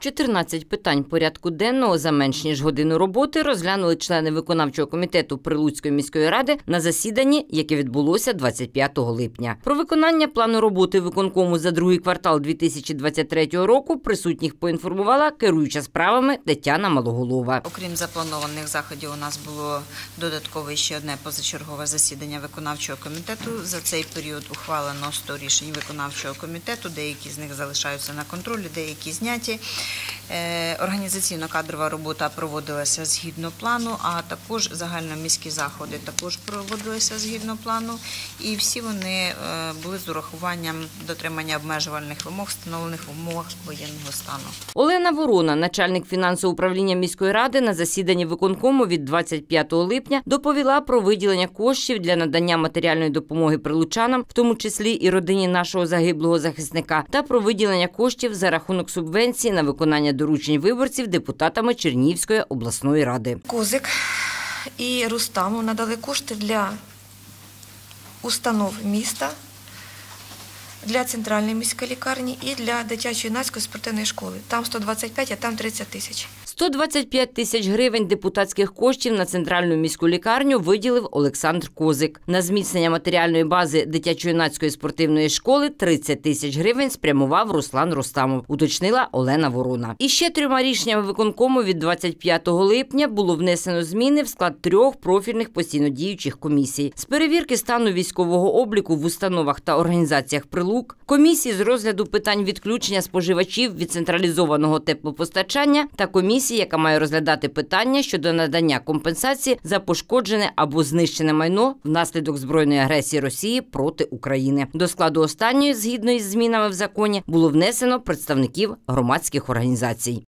14 питань порядку денного за менш ніж годину роботи розглянули члени виконавчого комітету Прилуцької міської ради на засіданні, яке відбулося 25 липня. Про виконання плану роботи виконкому за другий квартал 2023 року присутніх поінформувала керуюча справами Тетяна Малоголова. Окрім запланованих заходів, у нас було додаткове ще одне позачергове засідання виконавчого комітету. За цей період ухвалено 100 рішень виконавчого комітету, деякі з них залишаються на контролі, деякі зняті. Організаційно-кадрова робота проводилася згідно плану, а також загальноміські заходи також проводилися згідно плану. І всі вони були з урахуванням дотримання обмежувальних вимог, встановлених в умовах воєнного стану. Олена Ворона, начальник фінансового управління міської ради, на засіданні виконкому від 25 липня доповіла про виділення коштів для надання матеріальної допомоги прилучанам, в тому числі і родині нашого загиблого захисника, та про виділення коштів за рахунок субвенції на виконання доручень виборців депутатами Чернігівської обласної ради. Козик і Рустаму надали кошти для установ міста, для центральної міської лікарні і для дитячо-юнацької спортивної школи. Там 125, а там 30 тисяч. 125 тисяч гривень депутатських коштів на центральну міську лікарню виділив Олександр Козик. На зміцнення матеріальної бази дитячо-юнацької спортивної школи 30 тисяч гривень спрямував Руслан Рустамов, уточнила Олена Ворона. І ще 3 рішеннями виконкому від 25 липня було внесено зміни в склад 3 профільних постійно діючих комісій. З перевірки стану військового обліку в установах та організаціях Прилук, комісії з розгляду питань відключення споживачів від централізованого теплопостачання та комісії, яка має розглядати питання щодо надання компенсації за пошкоджене або знищене майно внаслідок збройної агресії Росії проти України. До складу останньої, згідно із змінами в законі, було внесено представників громадських організацій.